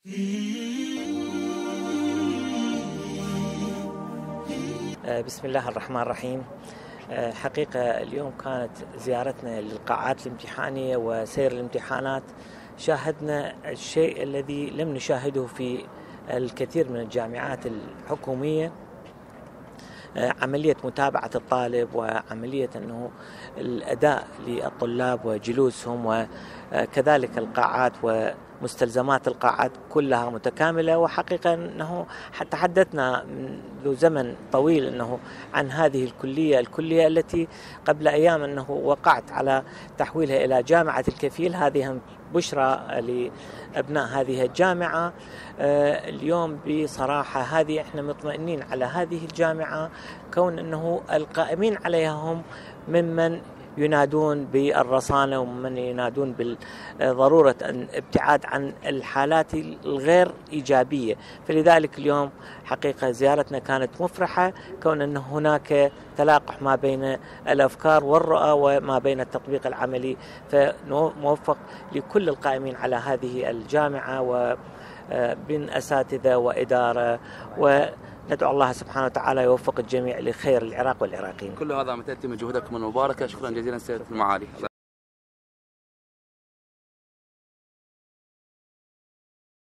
بسم الله الرحمن الرحيم. حقيقة اليوم كانت زيارتنا للقاعات الامتحانية وسير الامتحانات. شاهدنا الشيء الذي لم نشاهده في الكثير من الجامعات الحكومية، عملية متابعة الطالب وعملية أنه الأداء للطلاب وجلوسهم، وكذلك القاعات ومستلزمات القاعات كلها متكاملة. وحقيقة أنه تحدثنا منذ زمن طويل أنه عن هذه الكلية التي قبل أيام أنه وقعت على تحويلها إلى جامعة الكفيل. هذه بشرى لأبناء هذه الجامعة. اليوم بصراحة هذه احنا مطمئنين على هذه الجامعة، كون أنه القائمين عليها هم ممن ينادون بالرصانة ومن ينادون بضرورة الابتعاد عن الحالات الغير إيجابية. فلذلك اليوم حقيقة زيارتنا كانت مفرحة، كون أن هناك تلاقح ما بين الأفكار والرؤى وما بين التطبيق العملي. فنوفق لكل القائمين على هذه الجامعة وبين أساتذة وإدارة، وندعو الله سبحانه وتعالى يوفق الجميع لخير العراق والعراقيين. كل هذا متأتي من جهودكم المباركة. شكرا جزيلا سيادة المعالي.